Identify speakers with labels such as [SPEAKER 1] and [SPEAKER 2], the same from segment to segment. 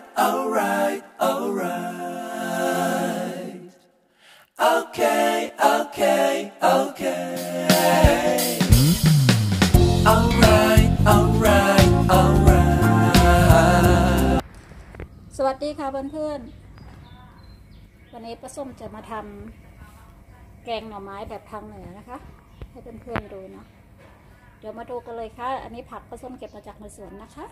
[SPEAKER 1] alright, alright. Okay, okay, okay. Alright, alright, alright.
[SPEAKER 2] สวัสดีค่ะเพื่อนๆวันนี้ป้าส้มจะมาทำแกงหน่อไม้แบบทางเหนือนะคะให้เพื่อนๆดูเนาะเดี๋ยวมาดูกันเลยค่ะอันนี้ผักป้าส้มเก็บมาจากในสวนนะคะ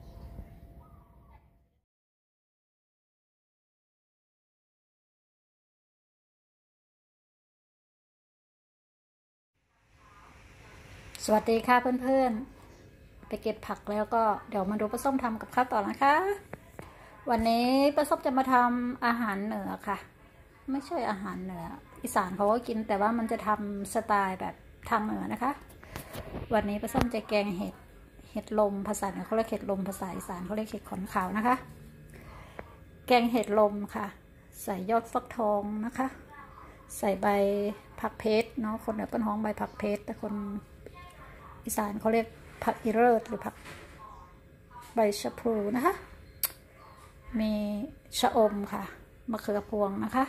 [SPEAKER 2] สวัสดีค่ะเพื่อนๆไปเก็บผักแล้วก็เดี๋ยวมาดูป้าส้มทำกับข้าวต่อนะคะวันนี้ป้าส้มจะมาทำอาหารเหนือค่ะไม่ใช่อาหารเหนืออีสานเขาก็กินแต่ว่ามันจะทำสไตล์แบบทางเหนือนะคะวันนี้ป้าส้มจะแกงเห็ดลมภาษาเหนือเขาเรียกเห็ดลมภาษาอีสานเขาเรียกเห็ดขอนขาวนะคะแกงเห็ดลมค่ะใส่ยอดฟักทองนะคะใส่ใบผักเพชรเนาะคนเหนือเป็นห้องใบผักเพชรแต่คนอีสานเขาเรียกผักอีเลิศหรือผักใบชะพลูนะคะมีชะอมค่ะมะเขือพวงนะคะ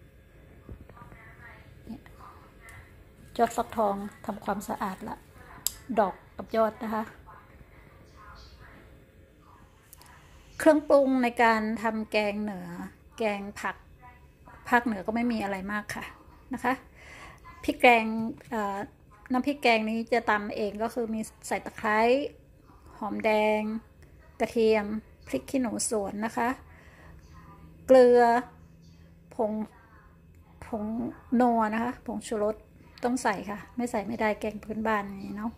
[SPEAKER 2] ยอดฟักทองทำความสะอาดละดอกกับยอดนะคะเครื่องปรุงในการทำแกงเหนือแกงผักภาคเหนือก็ไม่มีอะไรมากค่ะนะคะพริกแกงน้ำพริกแกงนี้จะตำเองก็คือมีใส่ตะไคร้หอมแดงกระเทียมพริกขี้หนูสวนนะคะเกลือผงนัวนะคะผงชูรสต้องใส่ค่ะไม่ใส่ไม่ได้แกงพื้นบ้านนี้เนาะ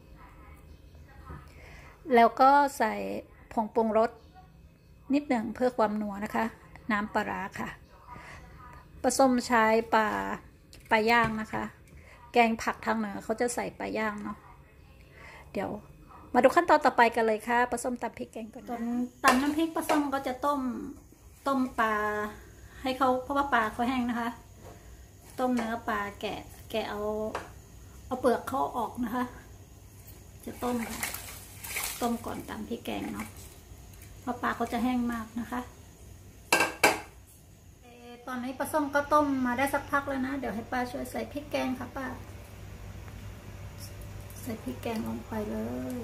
[SPEAKER 2] แล้วก็ใส่ผงปรุงรสนิดหนึ่งเพื่อความนัวนะคะน้ำปลาร้าค่ะผสมใช้ปลาย่างนะคะแกงผักทางเหนือเขาจะใส่ปลาย่างเนาะเดี๋ยวมาดูขั้นตอนต่อไปกันเลยค่ะผสมตำพริกแกงก่อนตอนตำน้ำพริกผสมก็จะต้มปลาให้เขาเพราะว่าปลาเขาแห้งนะคะต้มเนื้อปลาแกะเอาเปลือกเขาออกนะคะจะต้มค่ะต้มก่อนตำพริกแกงเนาะเพราะปลาเขาจะแห้งมากนะคะตอนนี้ปลาส้มก็ต้มมาได้สักพักแล้วนะเดี๋ยวให้ป้าช่วยใส่พริกแกงค่ะป้าใส่พริกแกงลงไปเลย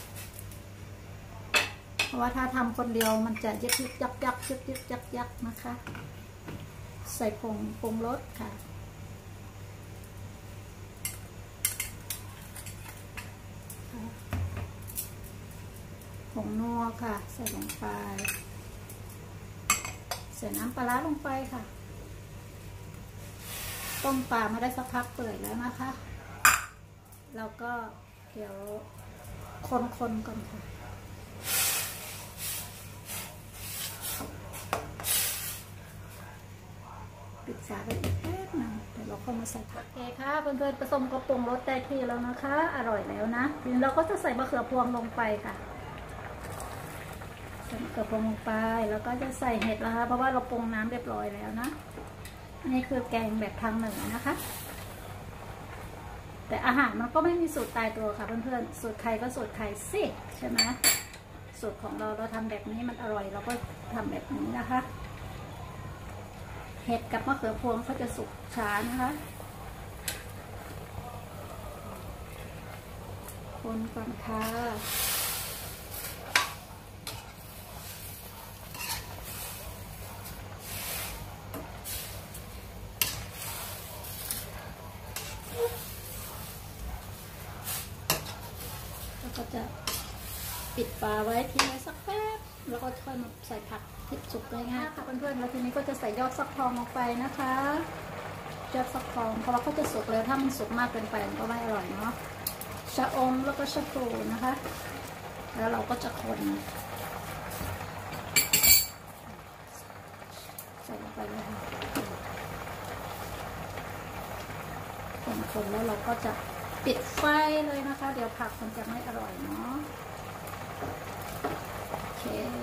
[SPEAKER 2] เพราะว่าถ้าทำคนเดียวมันจะยักยักนะคะใส่ผงปรุงรสค่ะผงนัวค่ะใส่ลงไปใส่น้ำปลาร้าลงไปค่ะต้มปลามาได้สักพักเปื่อยแล้วนะคะแล้วก็เดี๋ยวคนก่อนค่ะปิดฝาไว้อีกแป๊บนึงเดี๋ยวเราเข้ามาใส่ผักโอเคค่ะเพื่อนๆผสมก็ปรุงรสได้ที่แล้วนะคะอร่อยแล้วนะทีนี้เราก็จะใส่มะเขือพวงลงไปค่ะใส่มะเขือพวงลงไปแล้วก็จะใส่เห็ดนะคะเพราะว่าเราปรุงน้ำเรียบร้อยแล้วนะนี่คือแกงแบบทางเหนือนะคะแต่อาหารมันก็ไม่มีสูตรตายตัวค่ะเพื่อนๆสูตรใครก็สูตรใครสิใช่ไหมสูตรของเราทำแบบนี้มันอร่อยเราก็ทำแบบนี้นะคะเห็ดกับมะเขือพวงเขาจะสุกช้านะคะคนก่อนค่ะก็จะปิดฝาไว้ทิ้งไว้สักแป๊บแล้วก็ค่อยมาใส่ผักที่สุกง่ายๆค่ะเพื่อนๆแล้วทีนี้ก็จะใส่ยอดฟักทองลงไปนะคะยอดฟักทองเพราะว่าเขาจะสุกแล้วถ้ามันสุกมากเกินไปมันก็ไม่อร่อยเนาะชะอมแล้วก็ชะพลูนะคะแล้วเราก็จะคนใส่ลงไปเลยค่ะคนแล้วเราก็จะปิดไฟเลยนะคะเดี๋ยวผักมันจะไม่อร่อยเนาะโอเค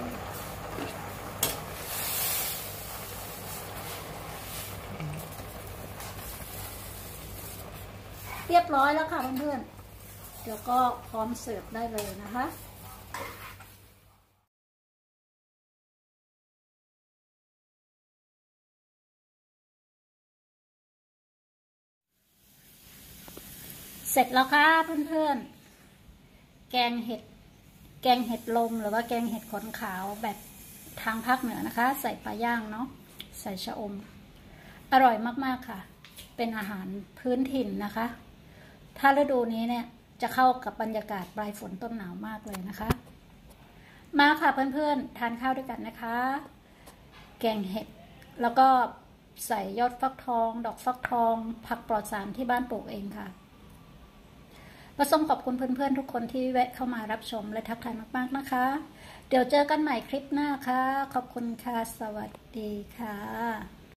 [SPEAKER 2] เรียบร้อยแล้วค่ะเพื่อนๆเดี๋ยวก็พร้อมเสิร์ฟได้เลยนะคะเสร็จแล้วค่ะเพื่อนๆแกงเห็ดลมหรือว่าแกงเห็ดขนขาวแบบทางภาคเหนือนะคะใส่ปลาย่างเนาะใส่ชะอมอร่อยมากๆค่ะเป็นอาหารพื้นถิ่นนะคะถ้าฤดูนี้เนี่ยจะเข้ากับบรรยากาศปลายฝนต้นหนาวมากเลยนะคะมาค่ะเพื่อนๆทานข้าวด้วยกันนะคะแกงเห็ดแล้วก็ใส่ยอดฟักทองดอกฟักทองผักปลอดสารที่บ้านปลูกเองค่ะประสงค์ขอบคุณเพื่อนๆทุกคนที่แวะเข้ามารับชมและทักทายมากๆนะคะเดี๋ยวเจอกันใหม่คลิปหน้าค่ะขอบคุณค่ะสวัสดีค่ะ